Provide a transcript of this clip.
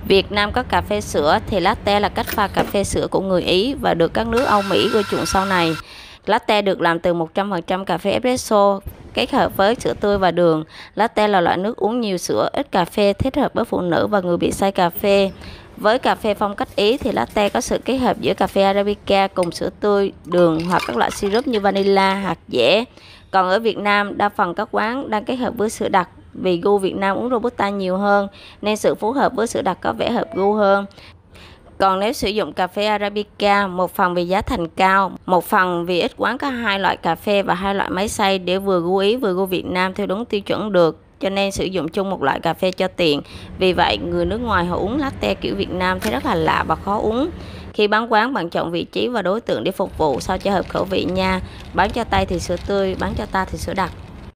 Việt Nam có cà phê sữa thì latte là cách pha cà phê sữa của người Ý và được các nước Âu Mỹ ưa chuộng sau này. Latte được làm từ 100% cà phê espresso kết hợp với sữa tươi và đường. Latte là loại nước uống nhiều sữa, ít cà phê, thích hợp với phụ nữ và người bị say cà phê. Với cà phê phong cách Ý thì latte có sự kết hợp giữa cà phê Arabica cùng sữa tươi, đường hoặc các loại syrup như vanilla, hạt dẻ. Còn ở Việt Nam, đa phần các quán đang kết hợp với sữa đặc. Vì gu Việt Nam uống Robusta nhiều hơn nên sự phối hợp với sữa đặc có vẻ hợp gu hơn. Còn nếu sử dụng cà phê Arabica, một phần vì giá thành cao, một phần vì ít quán có hai loại cà phê và hai loại máy xay để vừa gu Ý vừa gu Việt Nam theo đúng tiêu chuẩn được, cho nên sử dụng chung một loại cà phê cho tiện. Vì vậy, người nước ngoài họ uống latte kiểu Việt Nam thấy rất là lạ và khó uống. Khi bán quán, bạn chọn vị trí và đối tượng để phục vụ sao cho hợp khẩu vị nha. Bán cho Tây thì sữa tươi, bán cho ta thì sữa đặc.